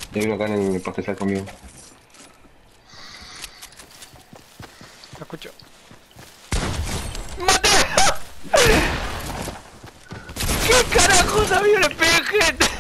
Hay uno acá en el pastizal conmigo. Lo escucho. ¡Mate! ¿Qué carajos había un espejo?